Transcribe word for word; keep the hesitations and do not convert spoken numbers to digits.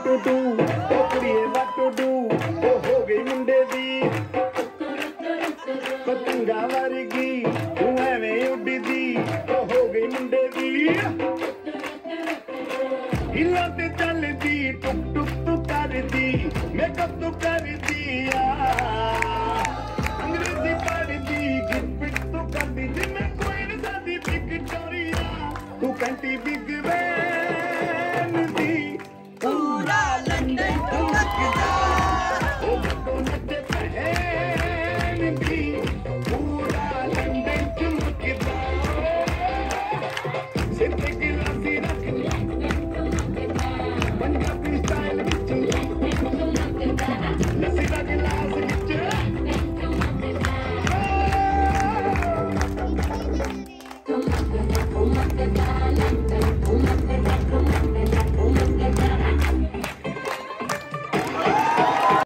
to two ओ कुड़िए one two two ओ हो गई मुंडे दी पतंगा वर्गी तू एवें उड़दी ओ हो गई मुंडे दी हिला ते चलदी टुक टुक तू करदी मेकअप तू करदी अंग्रेजी पढ़दी गिफ्ट तू करदी जिम्मे कोई न सादी विक्टोरिया तू कंटी बिग वैन दी पूरा लंदन ठुमकदा ओ तो नचे पहन दी पूरा लंदन ठुमकदा सिर पे गिलासी रख पंजाबी स्टाइल विच लस्सी दा गिलास विच ठुमकदा ठुमकदा लंदन ठुमकदा